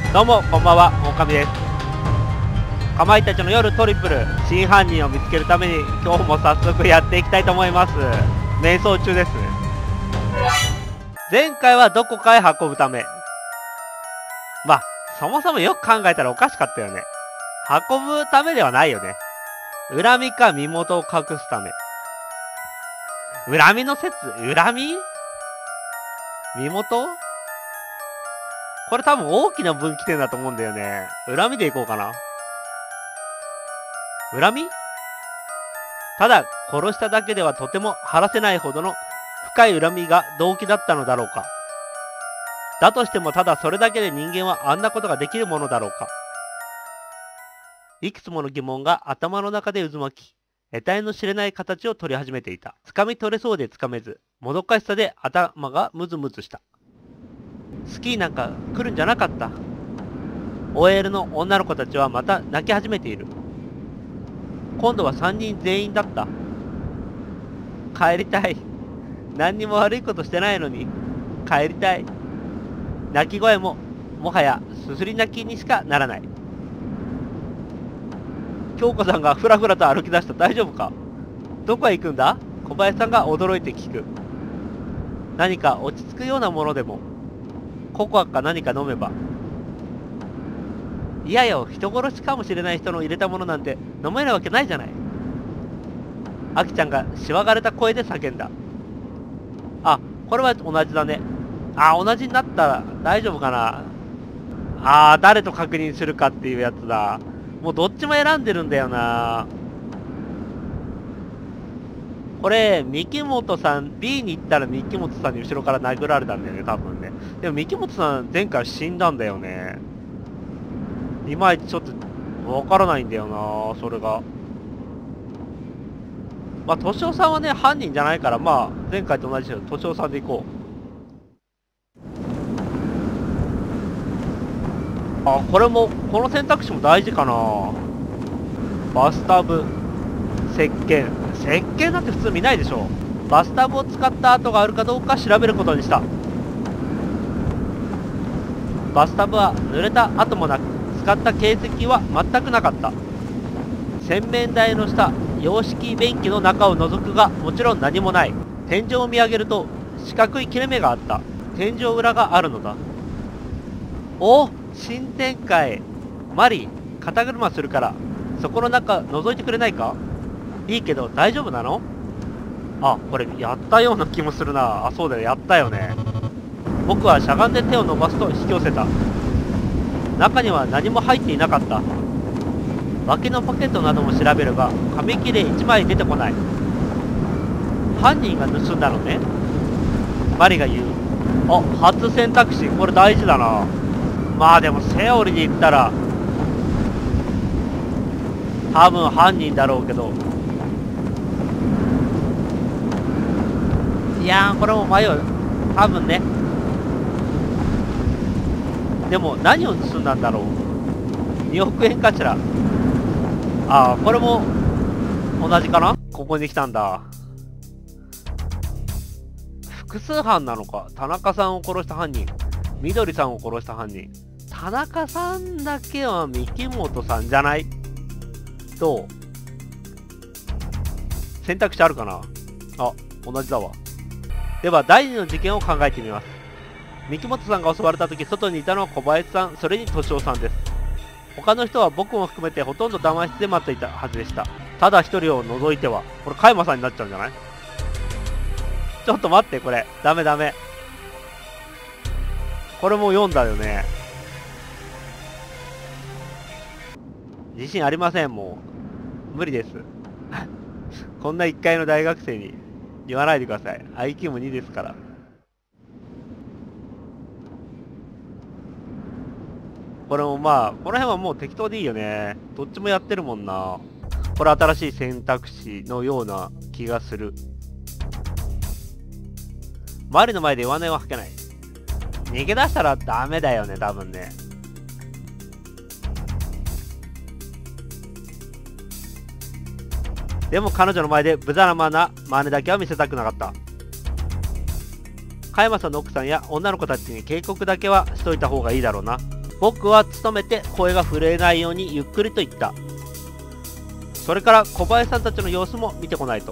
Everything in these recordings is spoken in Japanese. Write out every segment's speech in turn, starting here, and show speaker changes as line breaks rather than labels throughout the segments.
どうもこんばんは、狼です。かまいたちの夜トリプル、真犯人を見つけるために今日も早速やっていきたいと思います。瞑想中です。前回はどこかへ運ぶため。まあそもそもよく考えたらおかしかったよね。運ぶためではないよね。恨みか身元を隠すため。恨みの説、恨み身元、これ多分大きな分岐点だと思うんだよね。恨みでいこうかな。恨み？ただ殺しただけではとても晴らせないほどの深い恨みが動機だったのだろうか。だとしてもただそれだけで人間はあんなことができるものだろうか。いくつもの疑問が頭の中で渦巻き、得体の知れない形を取り始めていた。つかみ取れそうでつかめず、もどかしさで頭がムズムズした。スキーなんか来るんじゃなかった。OL の女の子たちはまた泣き始めている。今度は3人全員だった。帰りたい。何にも悪いことしてないのに帰りたい。泣き声ももはやすすり泣きにしかならない。京子さんがふらふらと歩き出した。大丈夫か？どこへ行くんだ？小林さんが驚いて聞く。何か落ち着くようなものでも。ココアか何か飲めば。いやよ、人殺しかもしれない人の入れたものなんて飲めるわけないじゃない。アキちゃんがしわがれた声で叫んだ。あ、これは同じだね。あ、同じになったら大丈夫かな。あー、誰と確認するかっていうやつだ。もうどっちも選んでるんだよな。これ、三木本さん、B に行ったら三木本さんに後ろから殴られたんだよね、多分ね。でも三木本さん前回死んだんだよね。いまいちちょっとわからないんだよな、それが。まあ、敏夫さんはね、犯人じゃないから、まあ、前回と同じで敏夫さんで行こう。あ、これも、この選択肢も大事かな。バスタブ、石鹸。石鹸なんて普通見ないでしょ。バスタブを使った跡があるかどうか調べることにした。バスタブは濡れた跡もなく、使った形跡は全くなかった。洗面台の下、洋式便器の中を覗くが、もちろん何もない。天井を見上げると四角い切れ目があった。天井裏があるのだ。お、新展開。マリー、肩車するからそこの中覗いてくれないか？いいけど大丈夫なの？あ、これやったような気もするな。あ、そうだよ、やったよね。僕はしゃがんで手を伸ばすと引き寄せた。中には何も入っていなかった。脇のポケットなども調べるが紙切れ1枚出てこない。犯人が盗んだのね。マリが言う。あ、初選択肢、これ大事だな。まあでもセオリーで言ったら多分犯人だろうけど、いやーこれも迷う。多分ね。でも何を盗んだんだろう。2億円かしら。ああ、これも同じかな。ここに来たんだ。複数犯なのか。田中さんを殺した犯人、みどりさんを殺した犯人。田中さんだけは三木本さんじゃない？どう？選択肢あるかな。あ、同じだわ。では第2の事件を考えてみます。三木本さんが襲われた時、外にいたのは小林さん、それに敏夫さんです。他の人は僕も含めてほとんど談話室で待っていたはずでした。ただ一人を除いては。これ加山さんになっちゃうんじゃない？ちょっと待って、これダメダメ。これも読んだよね。自信ありません。もう無理ですこんな1階の大学生に言わないでください。 IQ も2ですから。これもまあこの辺はもう適当でいいよね。どっちもやってるもんな。これ新しい選択肢のような気がする。マリの前で弱音は吐けない。逃げ出したらダメだよね、多分ね。でも彼女の前で無様な真似だけは見せたくなかった。加山さんの奥さんや女の子たちに警告だけはしといた方がいいだろうな。 僕は努めて声が震えないようにゆっくりと言った。それから小林さんたちの様子も見てこないと。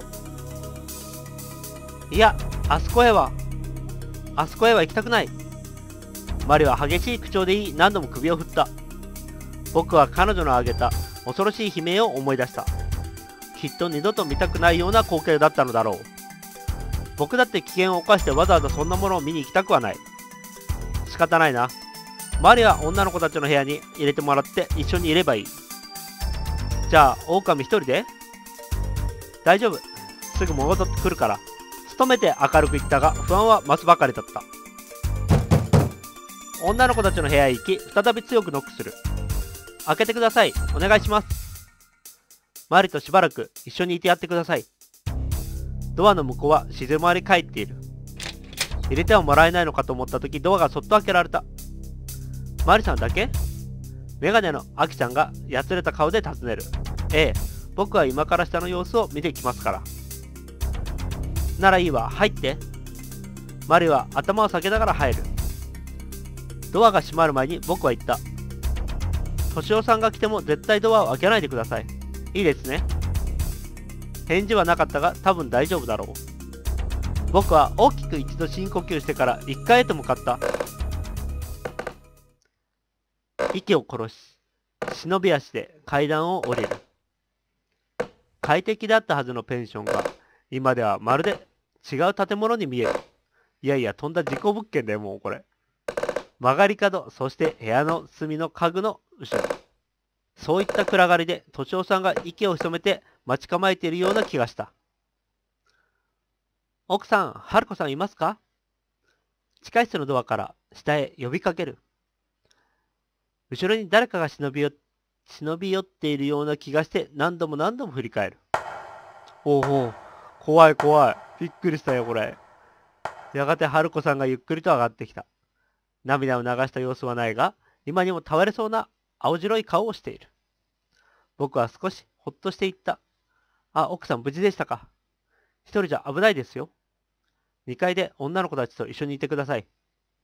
いや、あそこへは行きたくない。マリは激しい口調で言い、何度も首を振った。僕は彼女の挙げた恐ろしい悲鳴を思い出した。きっと二度と見たくないような光景だったのだろう。僕だって危険を冒してわざわざそんなものを見に行きたくはない。仕方ないな。マリは女の子たちの部屋に入れてもらって一緒にいればいい。じゃあ、狼一人で？大丈夫。すぐ戻ってくるから。努めて明るく言ったが、不安は増すばかりだった。女の子たちの部屋へ行き、再び強くノックする。開けてください。お願いします。マリとしばらく一緒にいてやってください。ドアの向こうは静まり返っている。入れてはもらえないのかと思った時、ドアがそっと開けられた。マリさんだけ？メガネのアキちゃんがやつれた顔で尋ねる。ええ、僕は今から下の様子を見てきますから。ならいいわ、入って。マリは頭を下げながら入る。ドアが閉まる前に僕は言った。敏夫さんが来ても絶対ドアを開けないでください。いいですね。返事はなかったが多分大丈夫だろう。僕は大きく一度深呼吸してから1階へと向かった。息を殺し、忍び足で階段を降りる。快適だったはずのペンションが今ではまるで違う建物に見える。いやいや、とんだ事故物件だよ、もうこれ。曲がり角、そして部屋の隅の家具の後ろ。そういった暗がりで、敏夫さんが息を潜めて待ち構えているような気がした。奥さん、春子さんいますか？地下室のドアから下へ呼びかける。後ろに誰かが忍び寄っているような気がして何度も振り返る。おうおう、怖い怖い。びっくりしたよ、これ。やがて春子さんがゆっくりと上がってきた。涙を流した様子はないが、今にも倒れそうな青白い顔をしている。僕は少しほっとしていった。あ、奥さん無事でしたか。一人じゃ危ないですよ。2階で女の子たちと一緒にいてください。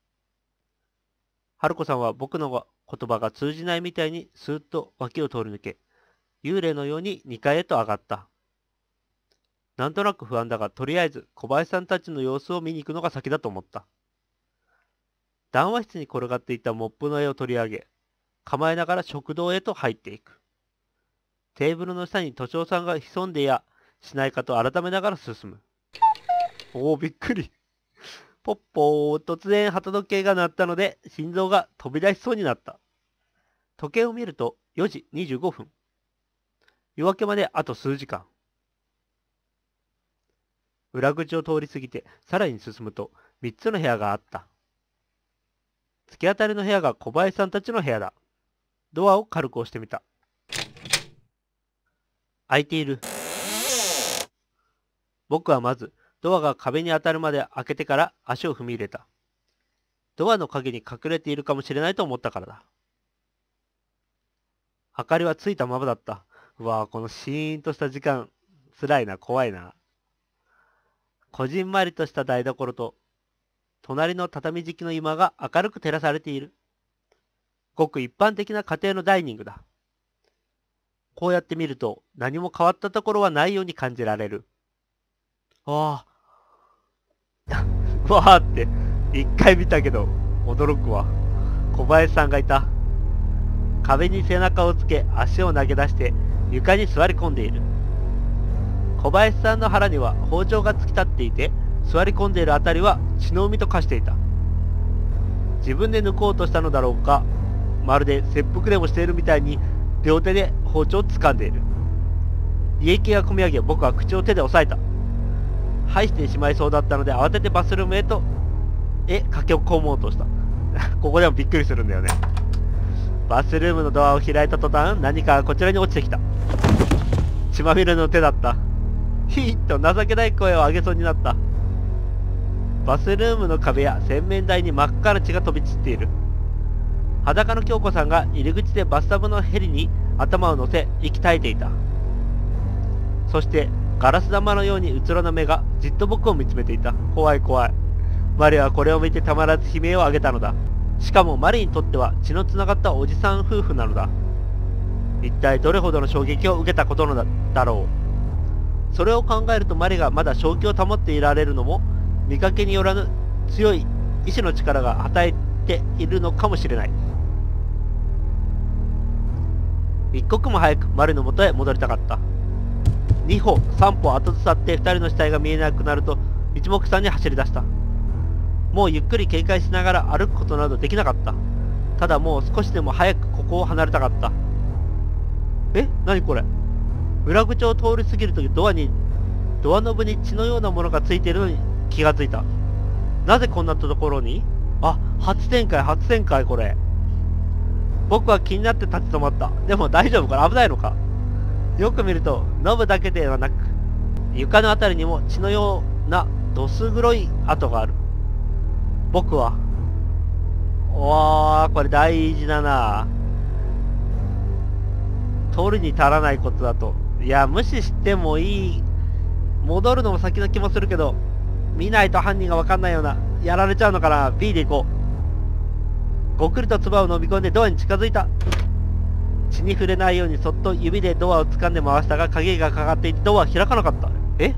春子さんは僕の言葉が通じないみたいにスーッと脇を通り抜け、幽霊のように2階へと上がった。なんとなく不安だが、とりあえず小林さんたちの様子を見に行くのが先だと思った。談話室に転がっていたモップの絵を取り上げ、構えながら食堂へと入っていく。テーブルの下に敏夫さんが潜んでやしないかと改めながら進む。おお、びっくり。ポッポー、突然旗時計が鳴ったので心臓が飛び出しそうになった。時計を見ると4時25分。夜明けまであと数時間。裏口を通り過ぎてさらに進むと3つの部屋があった。突き当たりの部屋が小林さんたちの部屋だ。ドアを軽く押してみた。開いている。僕はまずドアが壁に当たるまで開けてから足を踏み入れた。ドアの陰に隠れているかもしれないと思ったからだ。明かりはついたままだった。うわぁ、このシーンとした時間、辛いな、怖いな。こじんまりとした台所と、隣の畳敷きの居間が明るく照らされている。ごく一般的な家庭のダイニングだ。こうやって見ると何も変わったところはないように感じられる。わあ。わあって一回見たけど驚くわ。小林さんがいた。壁に背中をつけ足を投げ出して床に座り込んでいる。小林さんの腹には包丁が突き立っていて、座り込んでいるあたりは血の海と化していた。自分で抜こうとしたのだろうか、まるで切腹でもしているみたいに両手で包丁を掴んでいる。胃液がこみ上げ、僕は口を手で押さえた。吐いてしまいそうだったので慌ててバスルームへと駆け込もうとした。ここでもびっくりするんだよね。バスルームのドアを開いた途端、何かがこちらに落ちてきた。血まみれの手だった。ヒーッと情けない声を上げそうになった。バスルームの壁や洗面台に真っ赤な血が飛び散っている。裸の京子さんが入り口でバスタブのヘリに頭を乗せ息絶えていた。そしてガラス玉のようにうつろな目がじっと僕を見つめていた。怖い怖い。マリはこれを見てたまらず悲鳴を上げたのだ。 しかもマリにとっては血のつながったおじさん夫婦なのだ。一体どれほどの衝撃を受けたことだろう。それを考えるとマリがまだ正気を保っていられるのも、見かけによらぬ強い意志の力が与えているのかもしれない。一刻も早くマリの元へ戻りたかった。2歩3歩後ずさって2人の死体が見えなくなると一目散に走り出した。もうゆっくり警戒しながら歩くことなどできなかった。ただもう少しでも早くここを離れたかった。何これ。裏口を通り過ぎるときドアノブに血のようなものがついているのに気がついた。なぜこんなところに？初展開これ。僕は気になって立ち止まった。でも大丈夫かな？危ないのか？よく見ると、ノブだけではなく、床のあたりにも血のようなどす黒い跡がある。僕は、これ大事だな。取るに足らないことだと。いや、無視してもいい。戻るのも先の気もするけど、見ないと犯人がわかんないような、やられちゃうのかな。B で行こう。ごくりと唾を飲み込んでドアに近づいた。血に触れないようにそっと指でドアを掴んで回したが、鍵がかかっていてドアは開かなかった。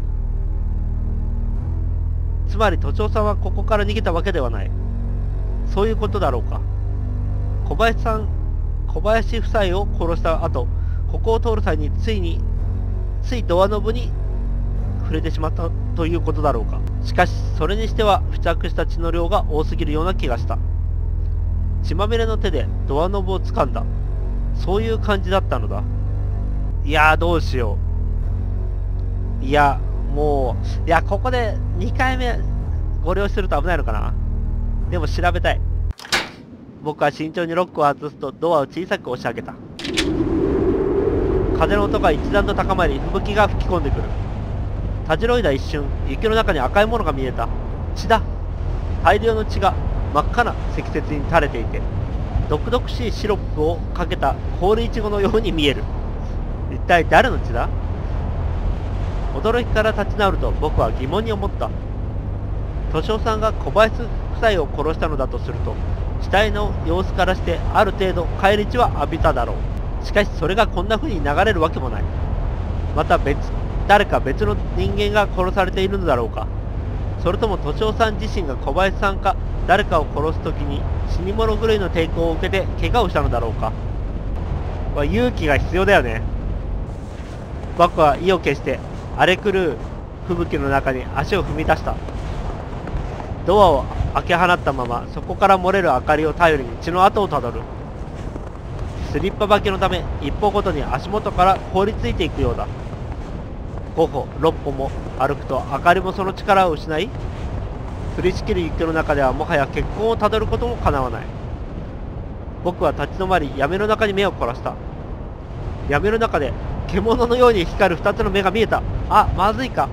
つまり都庁さんはここから逃げたわけではない。そういうことだろうか。小林夫妻を殺した後、ここを通る際についドアノブに触れてしまったということだろうか。しかしそれにしては付着した血の量が多すぎるような気がした。血まみれの手でドアノブを掴んだ。そういう感じだったのだ。いやー、どうしよう。ここで2回目ご了承すると危ないのかな。でも調べたい。僕は慎重にロックを外すとドアを小さく押し上げた。風の音が一段と高まり、吹雪が吹き込んでくる。たじろいだ一瞬、雪の中に赤いものが見えた。血だ。大量の血が真っ赤な積雪に垂れていて、毒々しいシロップをかけた氷いちごのように見える。一体誰の血だ？驚きから立ち直ると僕は疑問に思った。敏夫さんが小林夫妻を殺したのだとすると、死体の様子からしてある程度返り血は浴びただろう。しかしそれがこんな風に流れるわけもない。また誰か別の人間が殺されているのだろうか。それとも敏夫さん自身が小林さんか誰かを殺すときに死に物狂いの抵抗を受けて怪我をしたのだろうか。勇気が必要だよね。僕は意を決して荒れ狂う吹雪の中に足を踏み出した。ドアを開け放ったままそこから漏れる明かりを頼りに血の跡をたどる。スリッパ履きのため一歩ごとに足元から凍りついていくようだ。5歩6歩も歩くと明かりもその力を失い、降りしきる雪の中ではもはや血痕をたどることもかなわない。僕は立ち止まり闇の中に目を凝らした。闇の中で獣のように光る2つの目が見えた。まずいか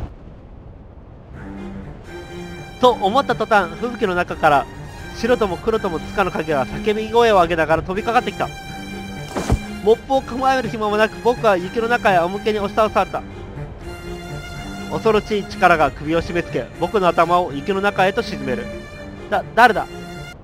と思った途端、吹雪の中から白とも黒ともつかぬ影が叫び声を上げながら飛びかかってきた。モップを構える暇もなく僕は雪の中へ仰向けに押し倒された。恐ろしい力が首を締め付け、僕の頭を雪の中へと沈める。誰だ。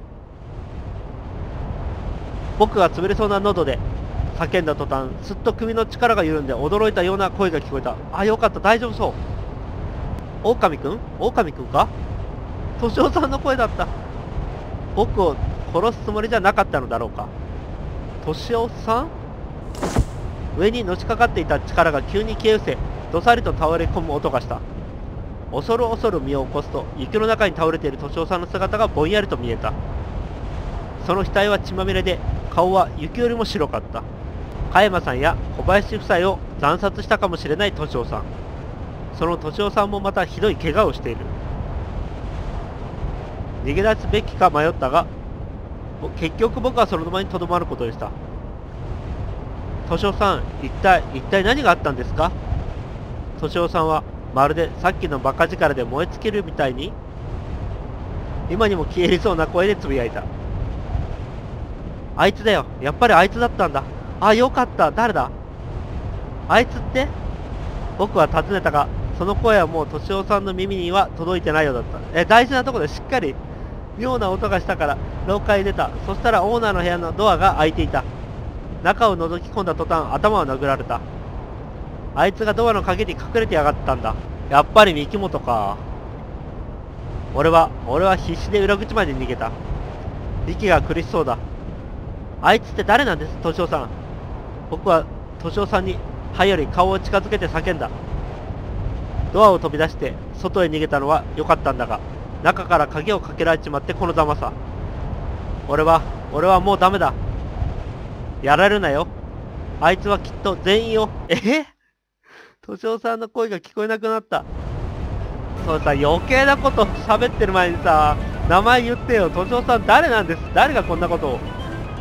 僕が潰れそうな喉で叫んだ途端、すっと首の力が緩んで驚いたような声が聞こえた。よかった、大丈夫そう。狼くんか。敏夫さんの声だった。僕を殺すつもりじゃなかったのだろうか。敏夫さん。上にのしかかっていた力が急に消え失せ、どさりと倒れ込む音がした。恐る恐る身を起こすと、雪の中に倒れている敏夫さんの姿がぼんやりと見えた。その額は血まみれで、顔は雪よりも白かった。加山さんや小林夫妻を惨殺したかもしれない敏夫さん。その敏夫さんもまたひどい怪我をしている。逃げ出すべきか迷ったが、結局僕はその場にとどまることでした。敏夫さん、一体何があったんですか。敏夫さんはまるでさっきのバカ力で燃え尽きるみたいに、今にも消え入りそうな声でつぶやいた。あいつだよ。やっぱりあいつだったんだ。よかった。誰だ。あいつって。僕は尋ねたが、その声はもう敏夫さんの耳には届いてないようだった。大事なところでしっかり妙な音がしたから廊下へ出た。そしたらオーナーの部屋のドアが開いていた。中を覗き込んだ途端、頭を殴られた。あいつがドアの陰に隠れてやがったんだ。やっぱり三木本か。俺は必死で裏口まで逃げた。息が苦しそうだ。あいつって誰なんです、敏夫さん。僕は敏夫さんに歯より顔を近づけて叫んだ。ドアを飛び出して外へ逃げたのは良かったんだが、中から鍵をかけられちまってこのざまさ。俺はもうダメだ。やられるなよ。あいつはきっと全員を。敏夫さんの声が聞こえなくなった。そうさ、余計なこと喋ってる前にさ、名前言ってよ。敏夫さん誰なんです？誰がこんなことを。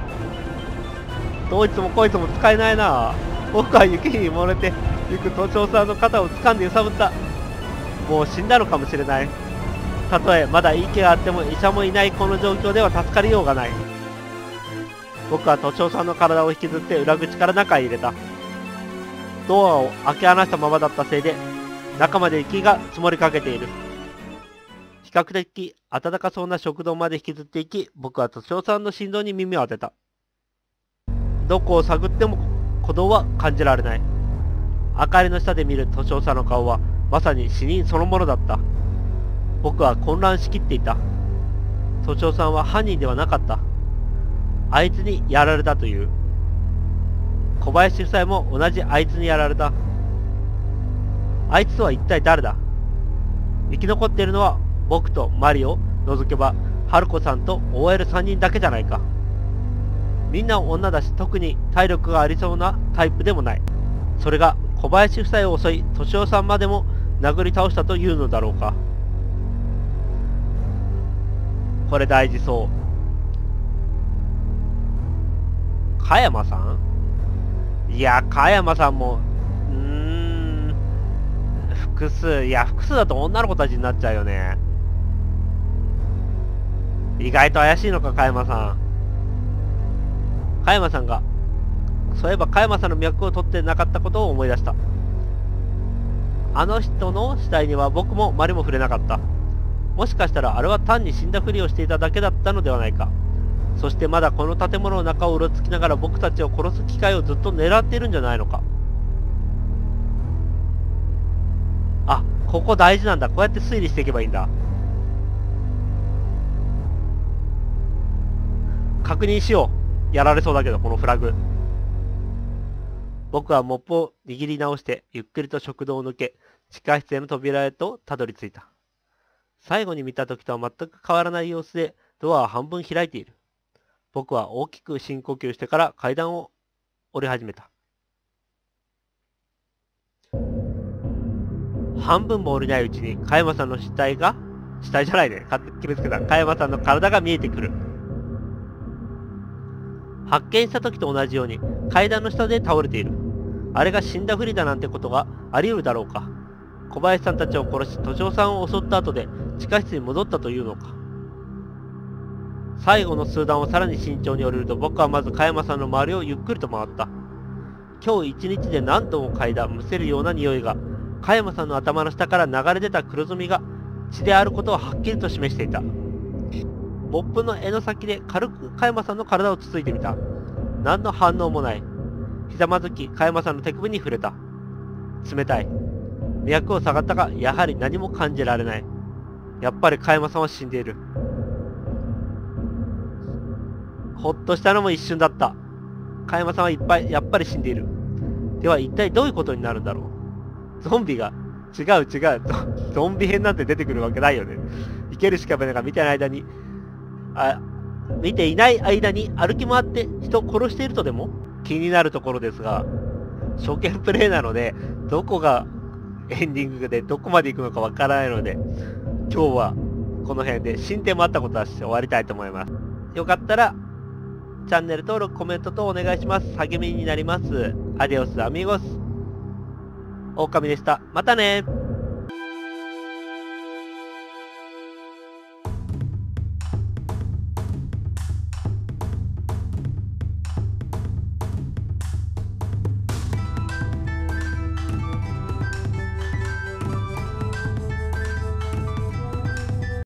どいつもこいつも使えないな。僕は雪に埋もれてゆく敏夫さんの肩を掴んで揺さぶった。もう死んだのかもしれない。たとえまだ息があっても医者もいないこの状況では助かりようがない。僕は敏夫さんの体を引きずって裏口から中へ入れた。ドアを開け放したままだったせいで中まで雪が積もりかけている。比較的暖かそうな食堂まで引きずっていき、僕は敏夫さんの心臓に耳を当てた。どこを探っても鼓動は感じられない。明かりの下で見る敏夫さんの顔はまさに死人そのものだった。僕は混乱しきっていた。敏夫さんは犯人ではなかった。あいつにやられたという。小林夫妻も同じあいつにやられた。あいつとは一体誰だ。生き残っているのは僕とマリを除けば春子さんと OL3 人だけじゃないか。みんな女だし、特に体力がありそうなタイプでもない。それが小林夫妻を襲い敏夫さんまでも殴り倒したというのだろうか。これ大事そう。加山さん？いや、加山さんも複数だと女の子たちになっちゃうよね。意外と怪しいのか、加山さん。加山さんが、そういえば加山さんの脈を取ってなかったことを思い出した。あの人の死体には僕もマリも触れなかった。もしかしたらあれは単に死んだふりをしていただけだったのではないか。そしてまだこの建物の中をうろつきながら僕たちを殺す機会をずっと狙っているんじゃないのか。あ、ここ大事なんだ。こうやって推理していけばいいんだ。確認しよう。やられそうだけど、このフラグ。僕はモップを握り直してゆっくりと食堂を抜け、地下室への扉へとたどり着いた。最後に見た時とは全く変わらない様子でドアは半分開いている。僕は大きく深呼吸してから階段を降り始めた。半分も降りないうちに加山さんの死体じゃないね。勝手に決めつけた。加山さんの体が見えてくる。発見した時と同じように階段の下で倒れている。あれが死んだふりだなんてことがあり得るだろうか。小林さんたちを殺し、敏夫さんを襲った後で地下室に戻ったというのか。最後の数段をさらに慎重に降りると、僕はまず加山さんの周りをゆっくりと回った。今日一日で何度も嗅いだむせるような匂いが、加山さんの頭の下から流れ出た黒ずみが血であることをはっきりと示していた。モップの柄の先で軽く加山さんの体をつついてみた。何の反応もない。ひざまずき加山さんの手首に触れた。冷たい。脈を下がったが、やはり何も感じられない。やっぱり加山さんは死んでいる。ほっとしたのも一瞬だった。加山さんはやっぱり死んでいる。では一体どういうことになるんだろう。ゾンビが、違う。ゾンビ編なんて出てくるわけないよね。生ける屍が見ていない間に歩き回って人を殺しているとでも気になるところですが、初見プレイなので、どこがエンディングでどこまで行くのかわからないので、今日はこの辺で進展もあったことはして終わりたいと思います。よかったら、チャンネル登録、コメント等お願いします。励みになります。アディオスアミーゴス。狼でした。またね。